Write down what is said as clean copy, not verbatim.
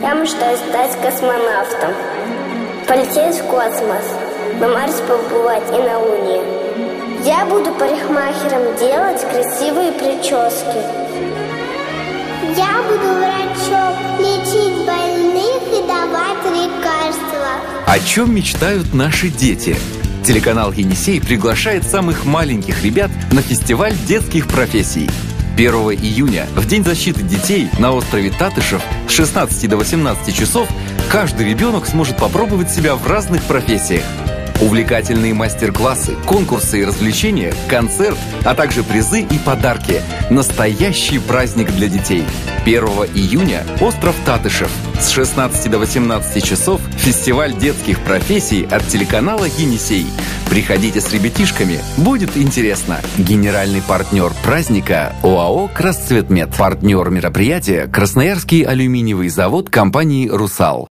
Я мечтаю стать космонавтом, полететь в космос, на Марсе побывать и на Луне. Я буду парикмахером, делать красивые прически. Я буду врачом, лечить больных и давать лекарства. О чем мечтают наши дети? Телеканал «Енисей» приглашает самых маленьких ребят на фестиваль детских профессий. 1 июня, в День защиты детей, на острове Татышев с 16 до 18 часов каждый ребенок сможет попробовать себя в разных профессиях. Увлекательные мастер-классы, конкурсы и развлечения, концерт, а также призы и подарки. Настоящий праздник для детей. 1 июня остров Татышев. С 16 до 18 часов фестиваль детских профессий от телеканала «Енисей». Приходите с ребятишками, будет интересно. Генеральный партнер праздника ОАО «Красцветмет». Партнер мероприятия – Красноярский алюминиевый завод компании «Русал».